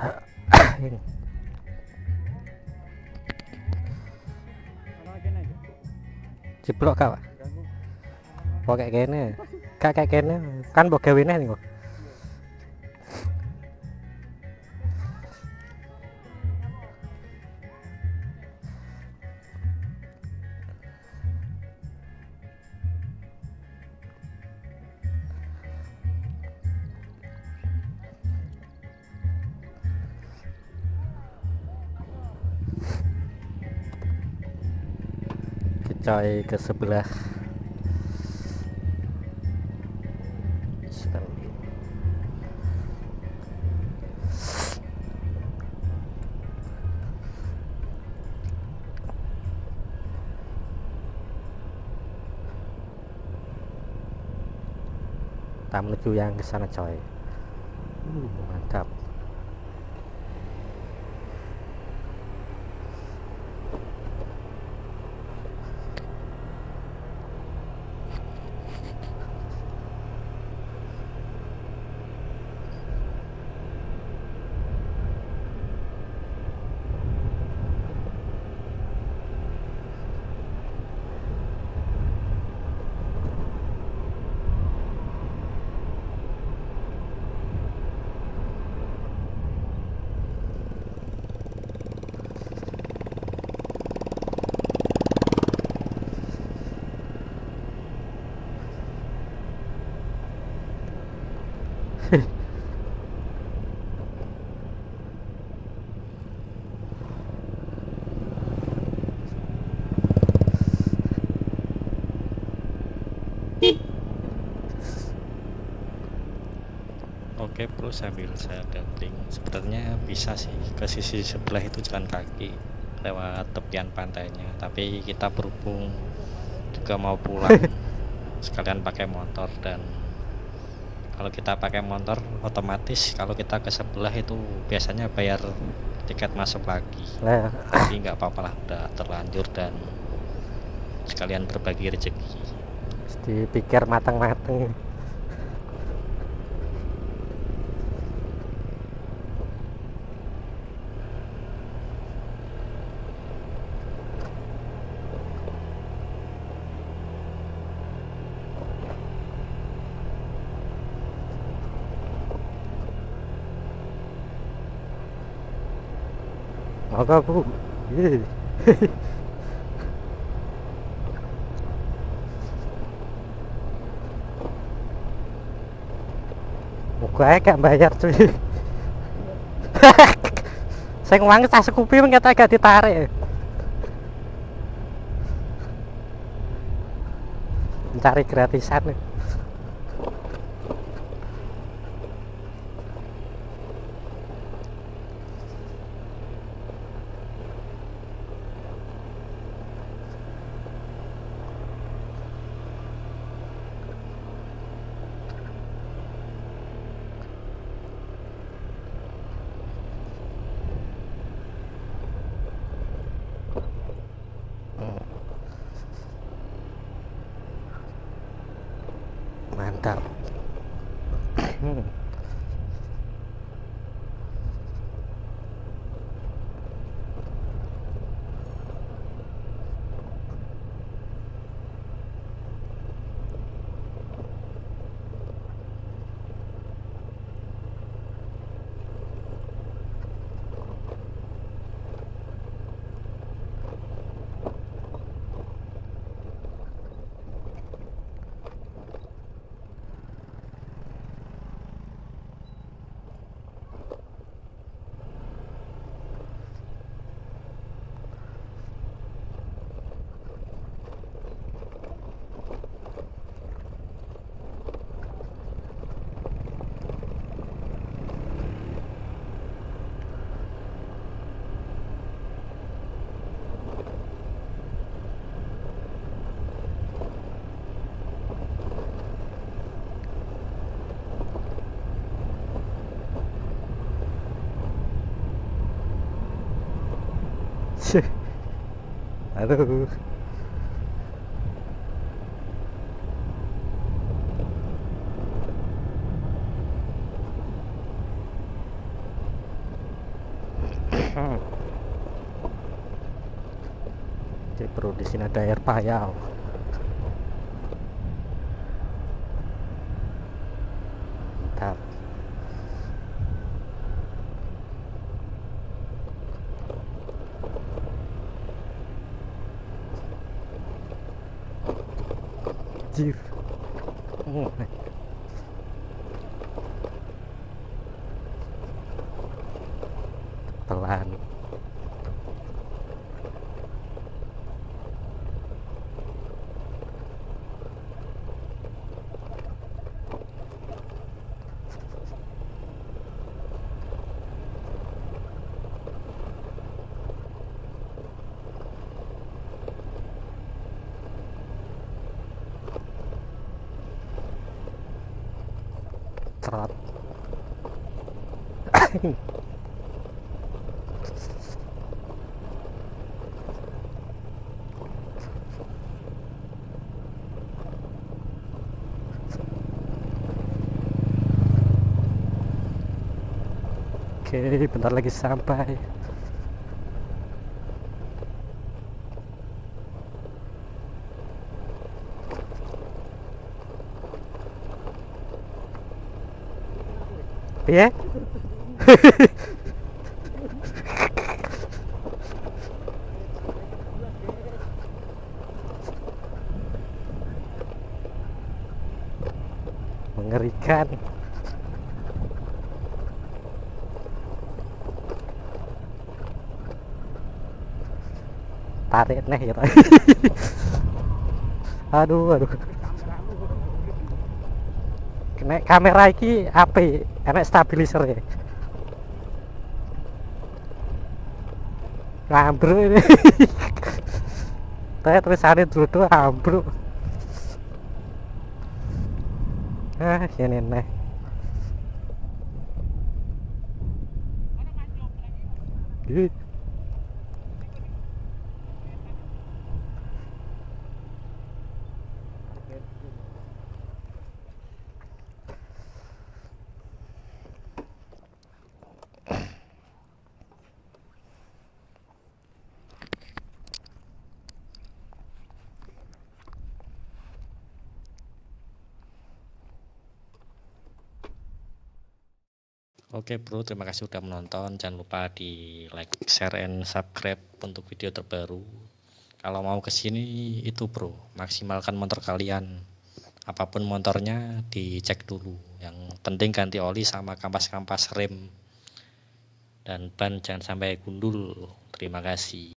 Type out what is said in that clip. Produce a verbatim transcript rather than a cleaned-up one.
Ciplok kak, kok kayak gini, kak kayak gini, kan bawa gawinnya nih kok. Kecoy ke sebelah. Kita menuju yang ke sana coy. Uh, mantap. Oke bro, sambil saya damping, sebenarnya bisa sih ke sisi sebelah itu jalan kaki lewat tepian pantainya, tapi kita berhubung juga mau pulang sekalian pakai motor, dan kalau kita pakai motor otomatis kalau kita ke sebelah itu biasanya bayar tiket masuk lagi. Lah, tapi nggak apa-apa lah, udah terlanjur dan sekalian berbagi rezeki. dipikir matang-matang. Maka bu, Ih. Muka kayak bayar cuy. Saya ngomong tas kupi mengata agak ditarik. Mencari gratisan nih. Mantap. Hmm. Aduh. bro, di sini ada air payau. Mantap. Jir. Hmm. Pelan. Cerot. Oke, bentar lagi sampai. Iya. Mengerikan. Tarik nih ya. Aduh, aduh. Nek kamera iki apik, enek stabilizer ya. Ambruk ini. Saya tulisannya dulu tuh ambruk. Ah, ini nih. Gitu. Oke bro, terima kasih sudah menonton. Jangan lupa di like, share, and subscribe untuk video terbaru. Kalau mau kesini itu bro, maksimalkan motor kalian. Apapun motornya dicek dulu. Yang penting ganti oli sama kampas-kampas rem. Dan ban jangan sampai gundul. Terima kasih.